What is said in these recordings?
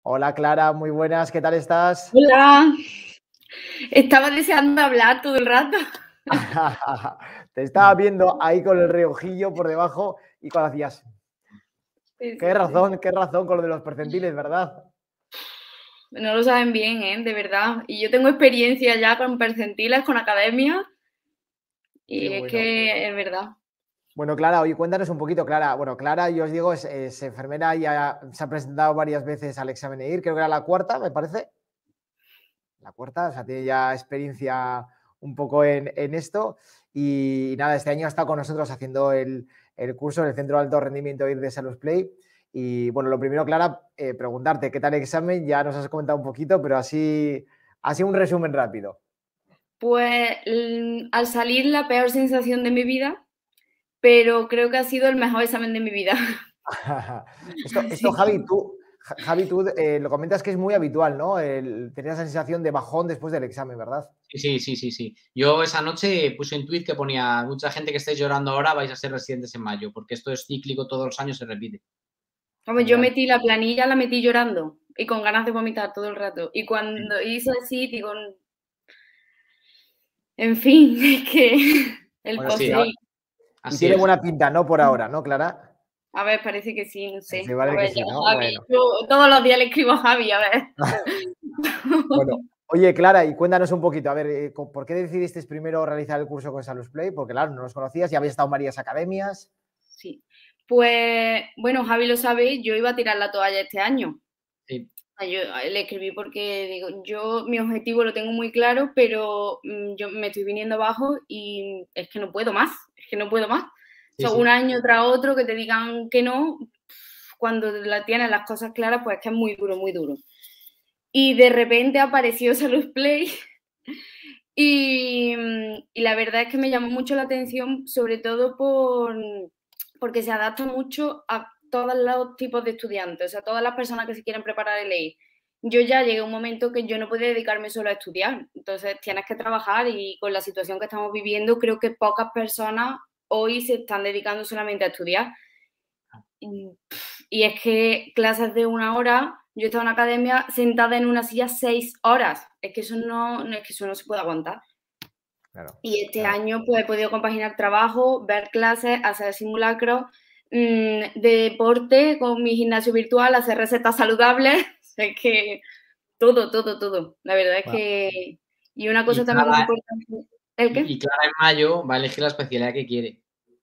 Hola Clara, muy buenas, ¿qué tal estás? Hola, estaba deseando hablar todo el rato. Te estaba viendo ahí con el reojillo por debajo y cuando hacías, Sí, sí, sí. qué razón con lo de los percentiles, ¿verdad? No lo saben bien, ¿eh? De verdad. Y yo tengo experiencia ya con percentiles, con academia, Qué y es bueno. que es verdad. Bueno, Clara, hoy cuéntanos un poquito, Clara. Bueno, Clara, yo os digo, es enfermera y se ha presentado varias veces al examen EIR, creo que era la cuarta, me parece. La cuarta, o sea, tiene ya experiencia un poco en esto. Y nada, este año ha estado con nosotros haciendo el curso en el Centro de Alto Rendimiento EIR de Salus Play. Y bueno, lo primero, Clara, preguntarte qué tal el examen. Ya nos has comentado un poquito, pero así un resumen rápido. Pues al salir la peor sensación de mi vida, pero creo que ha sido el mejor examen de mi vida. Esto, Así que, Javi, tú lo comentas que es muy habitual, ¿no? Tener esa sensación de bajón después del examen, ¿verdad? Sí, sí, sí, sí. Yo esa noche puse un tuit que ponía: mucha gente que estáis llorando ahora vais a ser residentes en mayo, porque esto es cíclico, todos los años se repite. vamos, yo Genial. metí la planilla, la metí llorando y con ganas de vomitar todo el rato. Y cuando hice así, digo, en fin, es que el Bueno, Sí, post-it. y así tiene es. buena pinta, ¿no? Por ahora, ¿no, Clara? A ver, parece que sí, no Sí, sé. A vale que ver, sí, ya ¿no? Javi, Bueno. yo todos los días le escribo a Javi, a ver. Bueno, oye, Clara, y cuéntanos un poquito, a ver, ¿por qué decidiste primero realizar el curso con Salus Play? Porque, claro, no nos conocías, ya habías estado en varias academias. Sí. Pues, bueno, Javi lo sabe, yo iba a tirar la toalla este año. Sí, Yo le escribí porque digo, yo mi objetivo lo tengo muy claro, pero yo me estoy viniendo abajo y es que no puedo más, es que no puedo más. O sí, sea, un sí. año tras otro que te digan que no, cuando la tienes las cosas claras, pues es que es muy duro, muy duro. Y de repente apareció Salud Play y la verdad es que me llamó mucho la atención, sobre todo porque se adapta mucho a todos los tipos de estudiantes, o sea, todas las personas que se quieren preparar el EI. Yo ya llegué a un momento que yo no podía dedicarme solo a estudiar, entonces tienes que trabajar y con la situación que estamos viviendo creo que pocas personas hoy se están dedicando solamente a estudiar. Y es que clases de 1 hora, yo estaba en una academia sentada en una silla 6 horas, es que es que eso no se puede aguantar. Claro, Y este claro. año pues he podido compaginar trabajo, ver clases, hacer simulacros, deporte con mi gimnasio virtual, hacer recetas saludables, es que todo, todo, todo. La verdad es Bueno, que... Y una Y cosa también muy Clara, importante... ¿El qué? y Clara en mayo va a elegir la especialidad que quiere.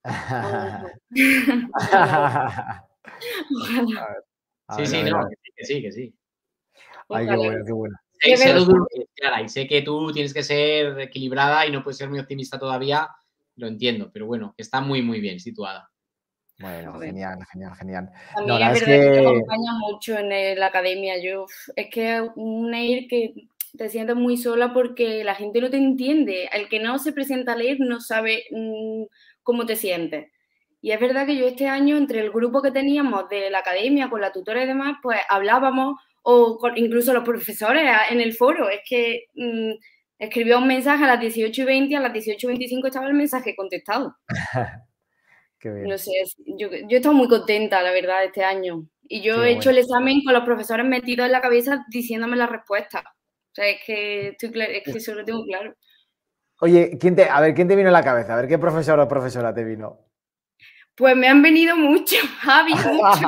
Ojalá, ojalá, A Sí, ver, a sí, ver, a no, ver. que sí, que sí. Ay, qué ojalá. bueno, qué bueno. Y es Sé verdad lo Pues, duro que es, Clara, y sé que tú tienes que ser equilibrada y no puedes ser muy optimista todavía, lo entiendo, pero bueno, está muy, muy bien situada. bueno, a ver. genial, genial, genial. No, También la es verdad es verdad que te que acompaña mucho en la academia. Es que un EIR que te sientes muy sola porque la gente no te entiende. El que no se presenta a leer no sabe cómo te sientes. Y es verdad que yo este año, entre el grupo que teníamos de la academia, con la tutora y demás, pues hablábamos, o incluso los profesores en el foro. Es que escribía un mensaje a las 18:20, a las 18:25 estaba el mensaje contestado. qué No bien, sé, yo he estado muy contenta, la verdad, este año. Y yo qué he hecho bueno. el examen con los profesores metidos en la cabeza diciéndome la respuesta. O sea, es que es que eso lo tengo claro. Oye, a ver, ¿quién te vino a la cabeza? A ver, ¿qué profesor o profesora te vino? Pues me han venido mucho, Javi, mucho.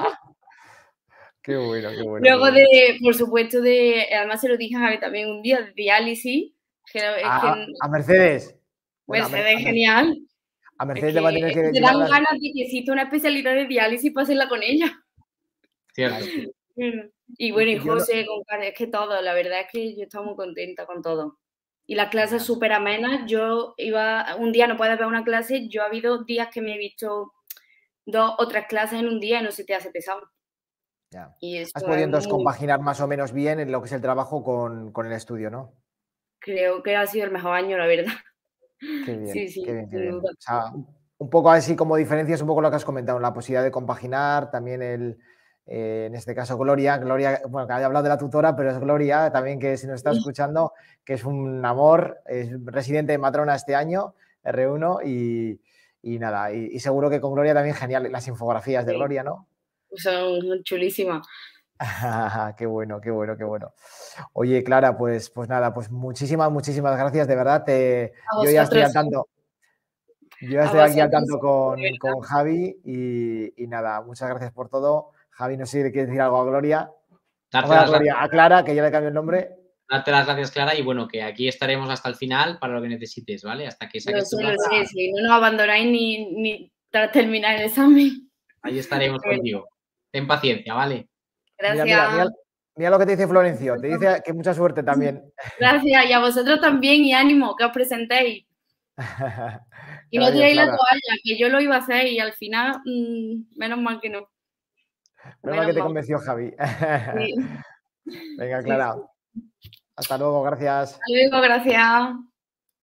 Qué bueno, qué bueno, qué Luego bueno. por supuesto, además se lo dije a Javi también un día, de diálisis, es que A Mercedes. Bueno, Mercedes es genial. a Es Mercedes le va a que tener que te llevar dan las. ganas de que exista una especialidad de diálisis para hacerla con ella. Cierto. Y bueno, y Yo no, José, con Karen, es que todo, la verdad es que yo estaba muy contenta con todo. Y las clases genial. súper amenas, yo iba, un día no puedes ver una clase, yo ha habido días que me he visto 2 o 3 clases en un día y no se te hace pesado. Ya. Y Has eso podido es entonces muy, compaginar más o menos bien en lo que es el trabajo con el estudio, ¿no? creo que ha sido el mejor año, la verdad. Qué bien, Sí, qué sí, bien, qué sin bien. duda. O sea, un poco así como diferencias, un poco lo que has comentado, la posibilidad de compaginar, también en este caso Gloria, bueno, que haya hablado de la tutora, pero es Gloria también que si nos está escuchando, que es un amor, es residente de Matrona este año, R1, y nada, y seguro que con Gloria también genial las infografías de Sí, Gloria, ¿no? son chulísimas. Qué bueno, qué bueno, qué bueno. Oye, Clara, pues nada, pues muchísimas gracias, de verdad. A Yo ya estoy al vosotros, tanto. Yo ya a estoy aquí al vosotros, tanto de con verdad. Javi y nada, muchas gracias por todo. Javi, no sé si le quieres decir algo a Gloria. O Darte sea, a las Gloria, gracias, a Clara, que ya le cambió el nombre. darte las gracias, Clara, y bueno, que aquí estaremos hasta el final para lo que necesites, ¿vale? Hasta que saques tu Lo plaza, sé, si no nos abandonáis ni tras terminar el examen. ahí estaremos De verdad. contigo. Ten paciencia, ¿vale? Gracias, Mira lo que te dice Florencio. Te dice que mucha suerte también. gracias. Y a vosotros también, y ánimo, que os presentéis. Y no Gracias, tiréis la Clara. toalla, que yo lo iba a hacer y al final, menos mal que no. Menos mal que Menos te mal. convenció Javi. Sí, Venga, sí, Clara. sí. Hasta luego, gracias. Hasta luego, gracias.